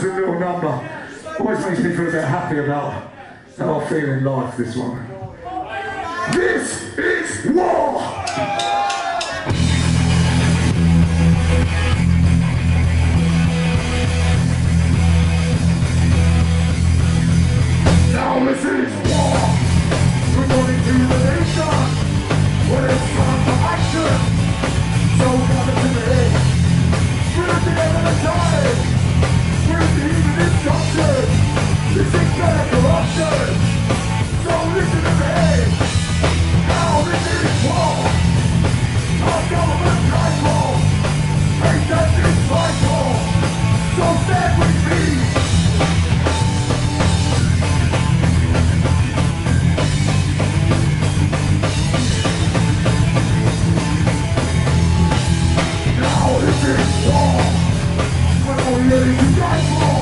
a little number. Always makes me feel a bit happy about how I feel in life, this one. This is war! Now this is war! We're going to the nation! When it's time for action! So gather to me! We're at the end of the time! We're at the heat of destruction! This is better corruption! So listen to me! Now this is war! Our government cycle! Hate that this cycle! So stand with me! Ready to die for,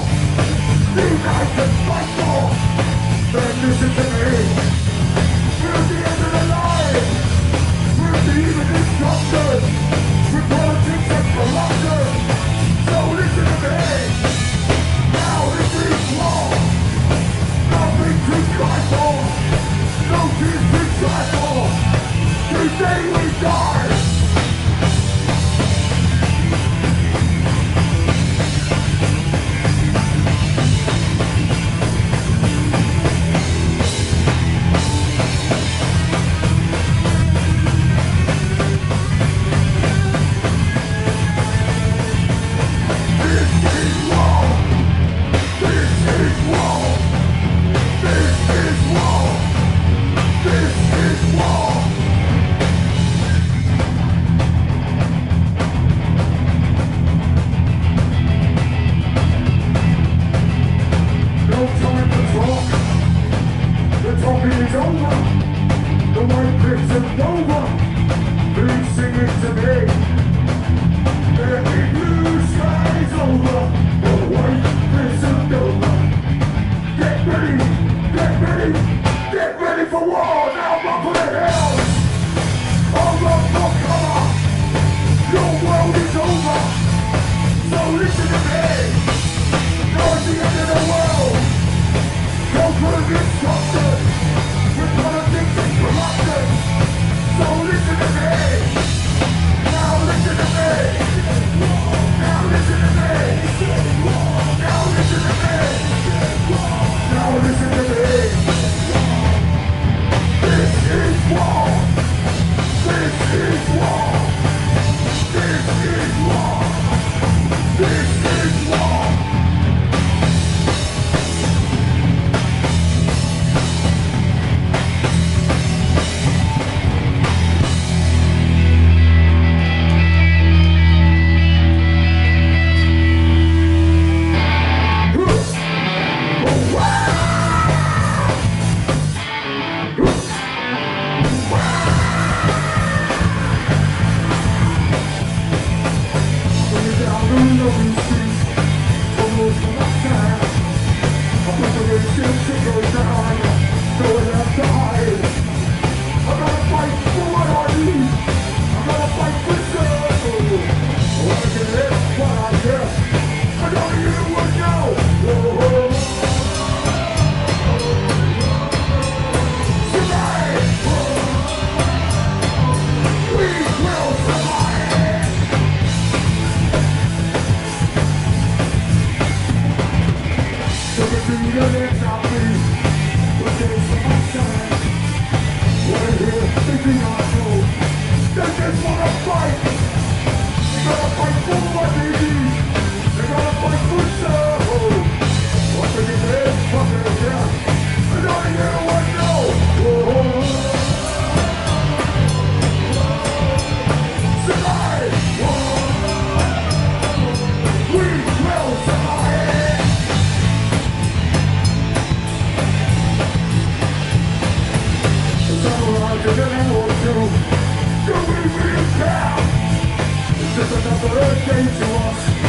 unite and fight for. Then listen to me. We're at the end of the line. We're at the even destruction. With politics and corruption. So listen to me. Now this is war. Nothing to cry for. No tears to try for. Today we die. This is another day to us.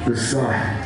the sun.